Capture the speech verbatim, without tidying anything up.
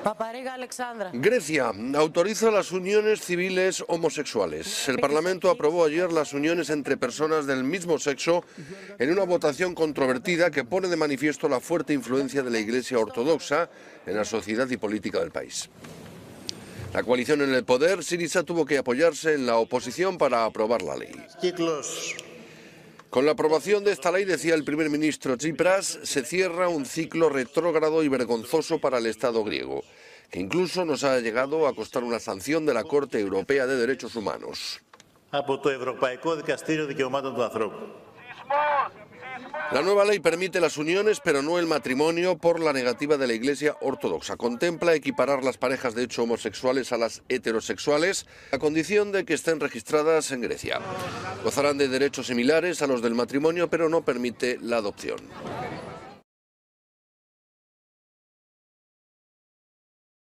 Paparega Alexandra. Grecia autoriza las uniones civiles homosexuales. El Parlamento aprobó ayer las uniones entre personas del mismo sexo en una votación controvertida que pone de manifiesto la fuerte influencia de la Iglesia ortodoxa en la sociedad y política del país. La coalición en el poder, Syriza, tuvo que apoyarse en la oposición para aprobar la ley. Con la aprobación de esta ley, decía el primer ministro Tsipras, se cierra un ciclo retrógrado y vergonzoso para el Estado griego, que incluso nos ha llegado a costar una sanción de la Corte Europea de Derechos Humanos. La nueva ley permite las uniones, pero no el matrimonio, por la negativa de la Iglesia ortodoxa. Contempla equiparar las parejas de hecho homosexuales a las heterosexuales, a condición de que estén registradas en Grecia. Gozarán de derechos similares a los del matrimonio, pero no permite la adopción.